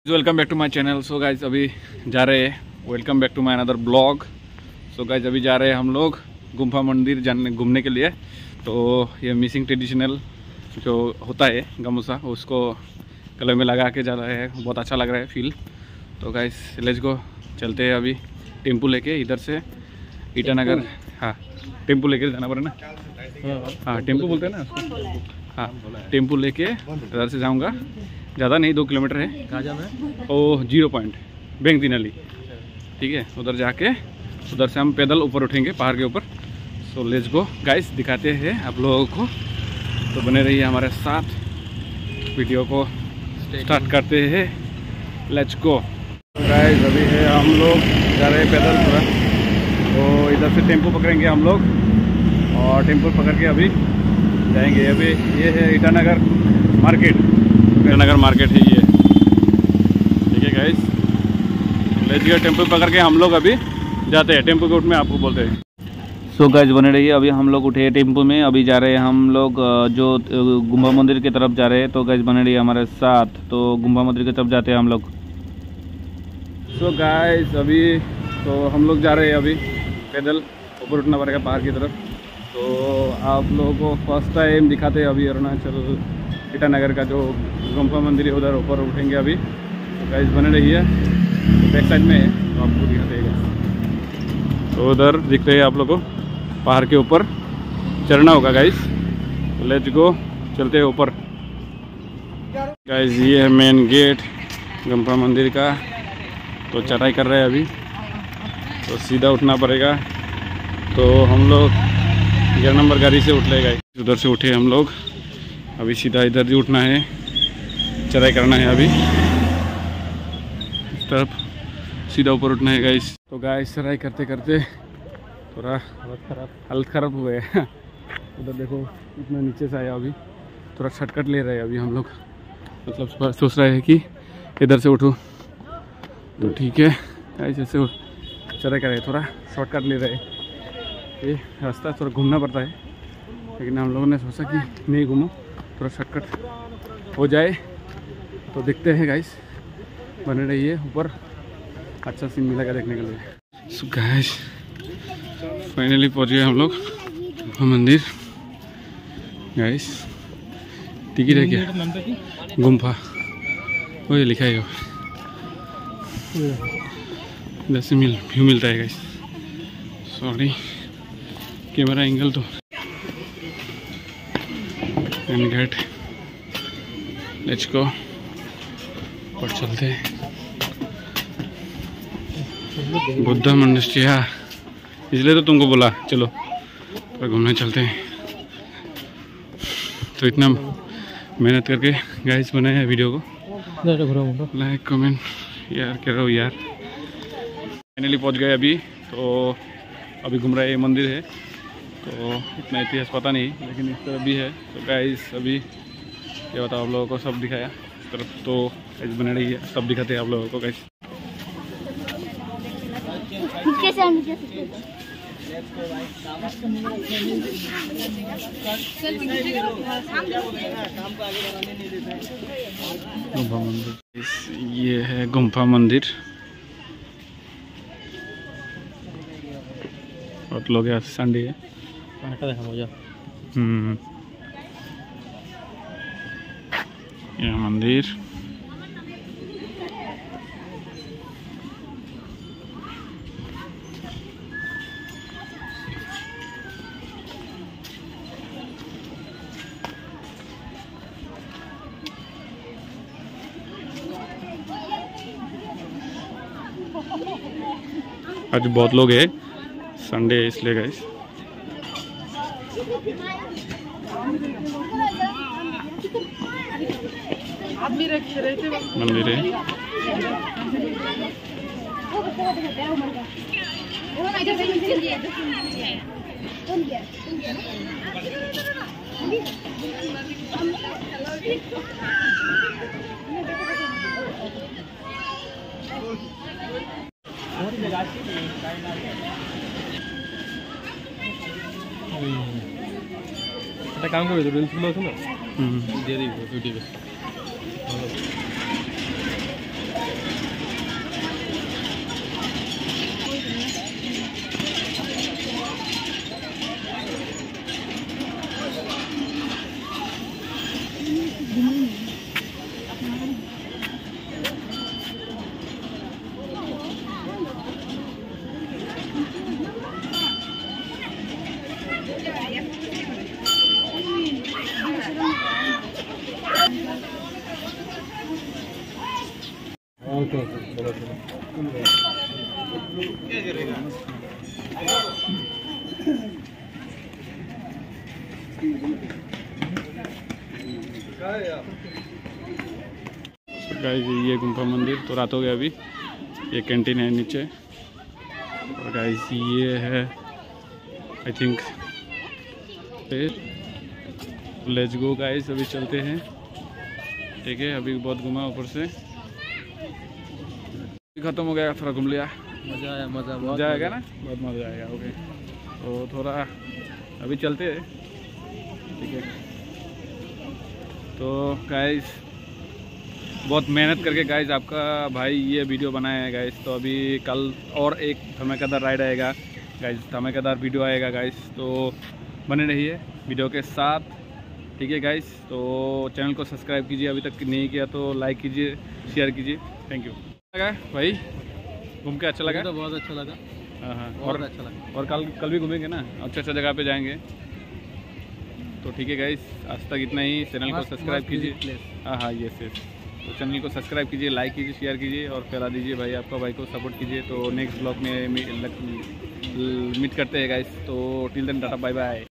Welcome back to my channel. So guys अभी जा रहे हैं, welcome back to my another blog. So guys अभी जा रहे हैं हम लोग गुम्फा मंदिर जाने घूमने के लिए। तो ये मिसिंग ट्रेडिशनल जो होता है गामोसा, उसको गले में लगा के जा रहे हैं, बहुत अच्छा लग रहा है फील। तो गाइज लेट्स गो, चलते हैं अभी टेम्पो लेके इधर से ईटानगर। हाँ टेम्पो लेके जाना पड़े ना, हाँ टेम्पो बोलते हैं ना उसको। हाँ टेम्पो लेके इधर से जाऊँगा, ज़्यादा नहीं 2 किलोमीटर है। कहाँ जाना है? ओ 0 पॉइंट बैंक दिनाली, ठीक है। उधर जाके उधर से हम पैदल ऊपर उठेंगे पहाड़ के ऊपर। सो लेट्स गो गाइस, दिखाते हैं आप लोगों को। तो बने रहिए हमारे साथ, वीडियो को स्टार्ट करते हैं। लेट्स गो गाइस, अभी है हम लोग जा रहे हैं पैदल पूरा। तो इधर से टेम्पो पकड़ेंगे हम लोग और टेम्पो पकड़ के अभी जाएंगे। अभी ये है ईटानगर मार्केट, ईटानगर मार्केट है ये, ठीक है गाइस। लेट्स गो, टेम्पो पकड़ के हम लोग अभी जाते हैं। टेम्पो के उठ में आपको बोलते हैं। सो गाइस बने रहिए, अभी हम लोग उठे टेम्पो में, अभी जा रहे हैं हम लोग जो गुम्बा मंदिर की तरफ जा रहे हैं। तो गाइस बने रहिए हमारे साथ। तो गुम्बा मंदिर की तरफ जाते हैं हम लोग। सो गाइस अभी तो हम लोग जा रहे हैं अभी पैदल, ऊपर उठना पड़ेगा पहाड़ की तरफ। तो आप लोगों को फर्स्ट टाइम दिखाते हैं अभी अरुणाचल ईटानगर का जो गुम्फा मंदिर है, उधर ऊपर उठेंगे अभी। तो गाइस बने रहिए, तो बैक साइड में है तो आपको दिखाते हैं। तो उधर दिख रहे हैं आप लोगों को, पहाड़ के ऊपर चढ़ना होगा गाइस। तो लेट्स गो, चलते हैं ऊपर। गाइस ये है मेन गेट गुम्फा मंदिर का। तो चढ़ाई कर रहे हैं अभी, तो सीधा उठना पड़ेगा। तो हम लोग 11 नंबर गाड़ी से उठ ले गए, उधर से उठे हम लोग। अभी सीधा इधर ही उठना है, चढ़ाई करना है अभी इस तरफ, सीधा ऊपर उठना है गाइस। तो गाइस चढ़ाई करते करते थोड़ा हालत ख़राब हो गया। उधर देखो इतना नीचे से आया, अभी थोड़ा शॉर्टकट ले रहे हैं अभी हम लोग। मतलब सोच रहे हैं कि इधर से उठूँ, तो ठीक है गाइस ऐसे चढ़ाई कर रहे हैं, थोड़ा शॉर्टकट ले रहे हैं। ये रास्ता थोड़ा घूमना पड़ता है, लेकिन हम लोगों ने सोचा कि नहीं घूमो, थोड़ा शॉर्टकट हो जाए। तो देखते हैं गाइस, बने रहिए ऊपर, अच्छा सीन मिलेगा देखने के लिए। सो गाइस फाइनली पहुंच गए हम लोग मंदिर। गाइस टिकट है क्या? गुम्फा वो ये लिखा है, इधर से व्यू मिलता है गाइस। सॉरी कैमरा एंगल तो गेट। लेट्स गो, और चलते हैं बुद्धा मंदिर। हाँ इसलिए तो तुमको बोला चलो पर घूमने चलते हैं। तो इतना मेहनत करके गाइस बनाया वीडियो को, लाइक कमेंट यार करो यार। फाइनली पहुंच गए अभी। तो अभी घूम रहे मंदिर है, तो इतना इतिहास पता नहीं, लेकिन इस तरफ भी है। तो गाइस अभी ये बताओ आप लोगों को, सब दिखाया इस तरफ। तो गाइस बने रही है, सब दिखाते हैं आप लोगों को गाइस। गुम्फा मंदिर, ये है गुम्फा मंदिर। बहुत लोग यहाँ संडे है। यह मंदिर आज बहुत लोग है, संडे है इसलिए गाइस। मंदिर है, একটা কাম করবে তো রিলসগুলো আছে না দিয়ে দিই ভিডিও। ओके ओके चलो चलो गाइस ये गुम्फा मंदिर तो रात हो गया अभी। ये कैंटीन है नीचे और गाइस ये है I think let's go guys, अभी चलते हैं। ठीक है, अभी बहुत घूमा ऊपर से, खत्म हो गया, थोड़ा घूम लिया, मज़ा आया, मज़ा आएगा ना, बहुत मज़ा आएगा। ओके तो थोड़ा अभी चलते हैं। ठीक है तो गाइस बहुत मेहनत करके गाइस आपका भाई ये वीडियो बनाया है गाइस। तो अभी कल और एक धमाकेदार राइड आएगा गाइस, धमाकेदार वीडियो आएगा गाइस, तो बने रहिए वीडियो के साथ। ठीक है गाइस, तो चैनल को सब्सक्राइब कीजिए, अभी तक नहीं किया तो लाइक कीजिए, शेयर कीजिए। Thank you. लगा भाई घूम के अच्छा लगा? तो बहुत अच्छा लगा। हाँ और अच्छा लगा। और कल भी घूमेंगे ना, अच्छा जगह पे जाएंगे। तो ठीक है गाइस, आज तक इतना ही। चैनल को सब्सक्राइब कीजिए। हाँ यस। तो चैनल को सब्सक्राइब कीजिए, लाइक कीजिए, शेयर कीजिए और फैला दीजिए भाई, आपका भाई को सपोर्ट कीजिए। तो नेक्स्ट ब्लॉग में मीट करते हैं गाइस। तो till then tata bye bye.